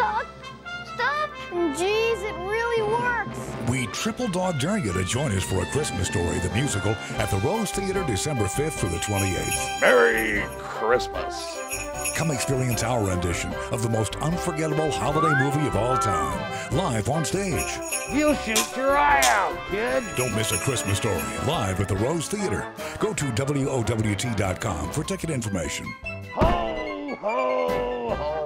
Stop! Stop! Jeez, it really works! We triple dog dare you to join us for A Christmas Story, the musical, at the Rose Theater December 5th through the 28th. Merry Christmas! Come experience our rendition of the most unforgettable holiday movie of all time, live on stage. You'll shoot your eye out, kid! Don't miss A Christmas Story, live at the Rose Theater. Go to WOWT.com for ticket information. Ho, ho, ho!